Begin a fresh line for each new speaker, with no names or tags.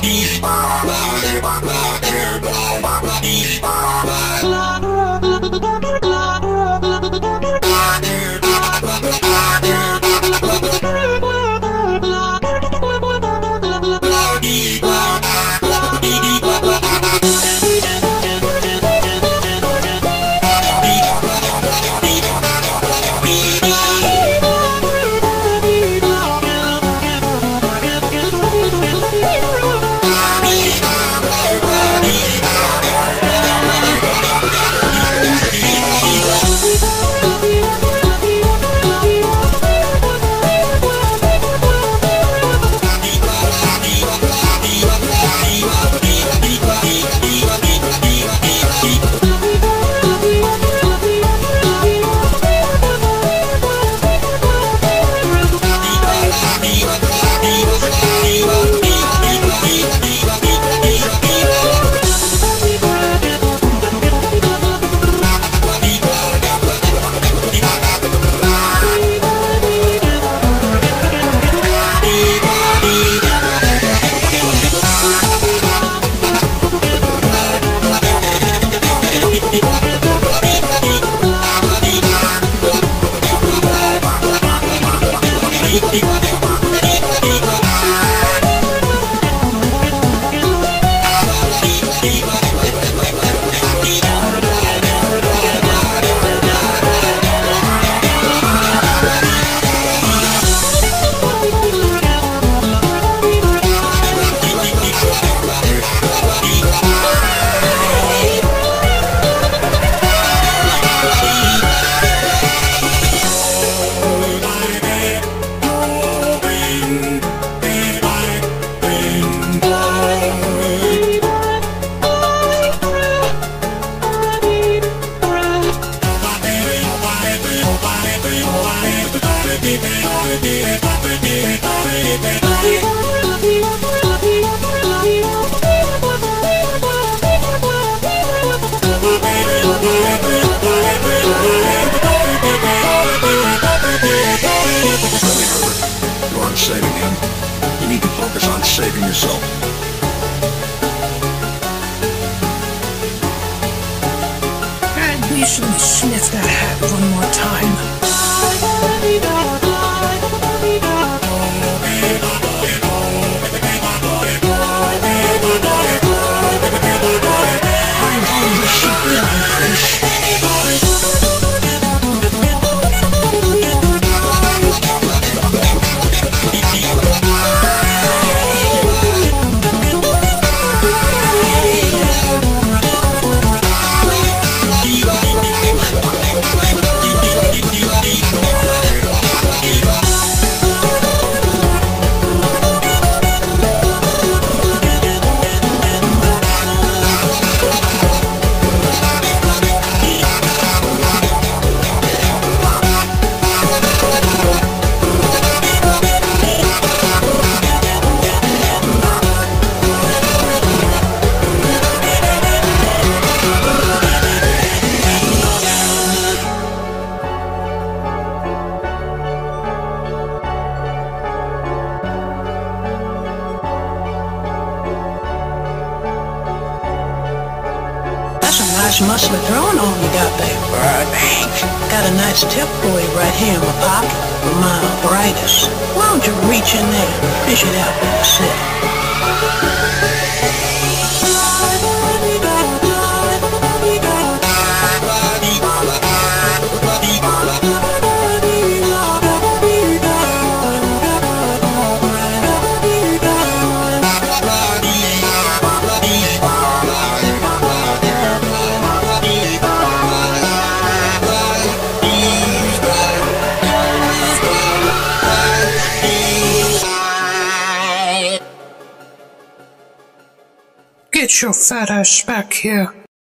Saving him. You need to focus on saving yourself.
And we should sniff that hat one more time. I'm on the ship, nice muscular throwing arm you got there. Thanks. Got a nice tip for you right here in my pocket for my arthritis. Why don't you reach in there? It should help you to sit. Get your fat ass back here.